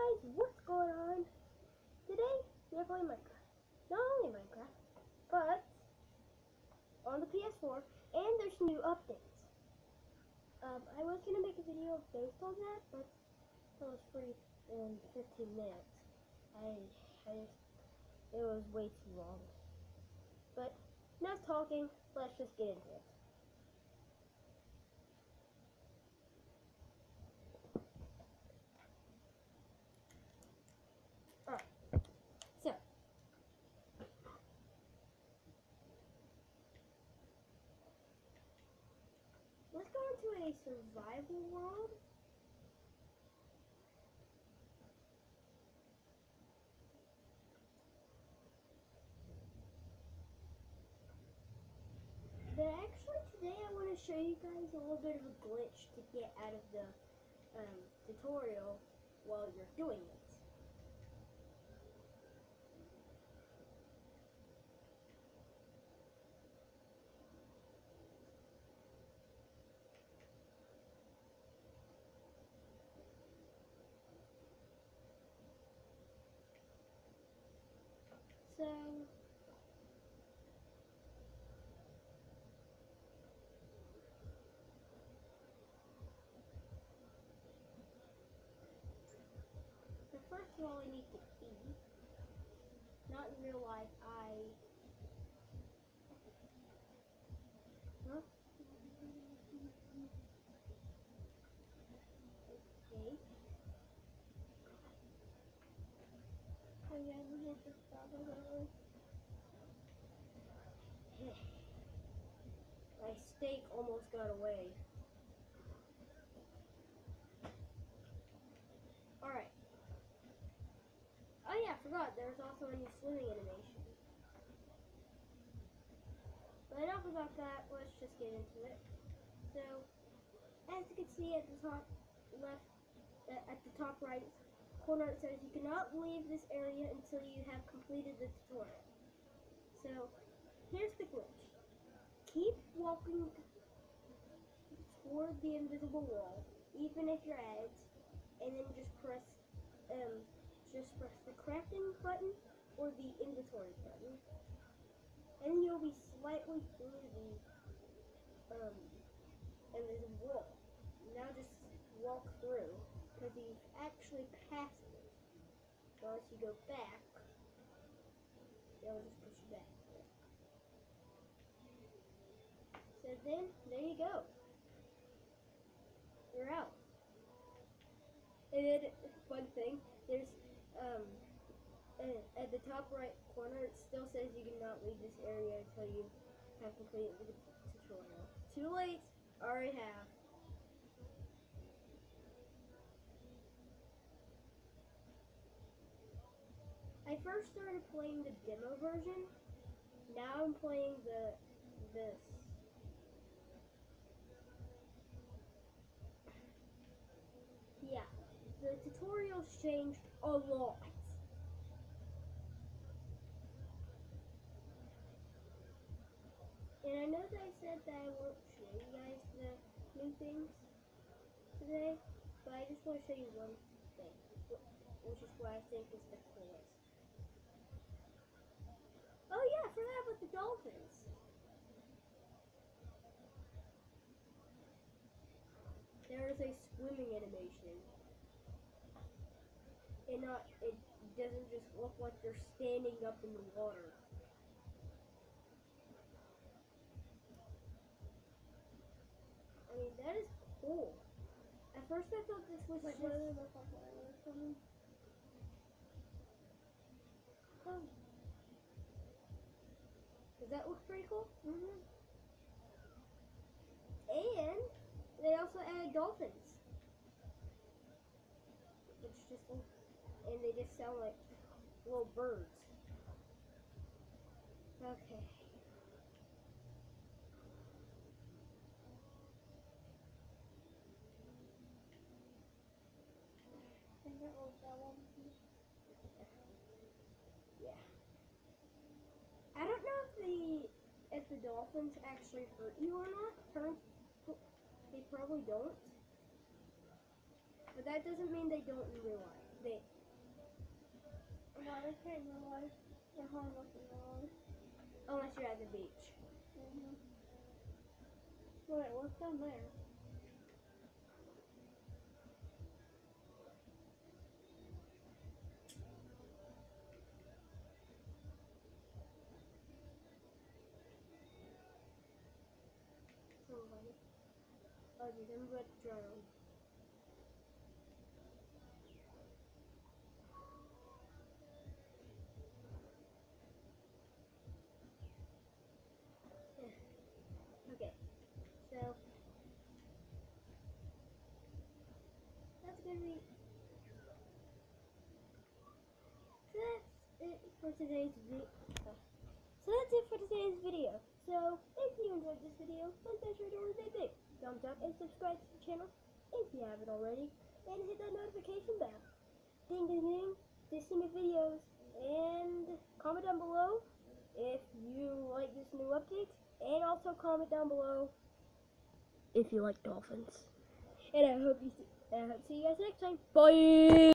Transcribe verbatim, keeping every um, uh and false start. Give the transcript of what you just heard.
guys, what's going on? Today we're playing Minecraft. Not only Minecraft, but on the P S four, and there's new updates. Um, I was gonna make a video based on that, but that was pretty in fifteen minutes. I, I just, it was way too long. But enough talking. Let's just get into it. Alright, so let's go into a survival world. But actually today I want to show you guys a little bit of a glitch to get out of the um, tutorial while you're doing it. So, so first of all I need to eat. Not in real life, I... Huh? Okay. Oh yeah, we have to stop over. My steak almost got away. Alright. Oh yeah, I forgot, there's also a new swimming animation. But enough about that, let's just get into it. So, as you can see at the top left, uh, at the top right corner, it says you cannot leave this area until you have completed the tutorial. So, here's the glitch. Keep walking toward the invisible wall, even if you're at it, and then just press, um, just press the crafting button or the inventory button, and then you'll be slightly through the um, invisible wall. Now just walk through, because you've actually passed it. Once you go back, they'll just push you back. So then, there you go. You're out. And then, one thing, there's, um, uh, at the top right corner, it still says you cannot leave this area until you have completed the tutorial. Too late, already have. I first started playing the demo version. Now I'm playing the this. Yeah, the tutorial's changed a lot. And I know that I said that I won't show you guys the new things today, but I just want to show you one thing, which is what I think is the coolest. Oh yeah, I forgot about the dolphins. There is a swimming animation. And not, it doesn't just look like they're standing up in the water. I mean, that is cool. At first I thought this was Like, just... what do they look like when I look from them? Oh. Does that look pretty cool? Mm-hmm. And they also added dolphins. Which just look, and they just sound like little birds. Okay. I think that was that one. Yeah. I don't know if the if the dolphins actually hurt you or not. Turns they probably don't. But that doesn't mean they don't in real life. They No, they can't in real life. They're harmless in real life. Unless you're at the beach. Mm-hmm. Wait, what's down there? Somebody. Other than but drown. Okay, so that's gonna be so that's it for today's video. So that's it for today's video. So if you enjoyed this video, then be sure to leave a big thumbs up and subscribe to the channel if you haven't already, and hit that notification bell. Ding ding ding to see my videos, and comment down below if you like this new update, and also comment down below if you like dolphins. And I hope you see, I hope to see you guys next time. Bye.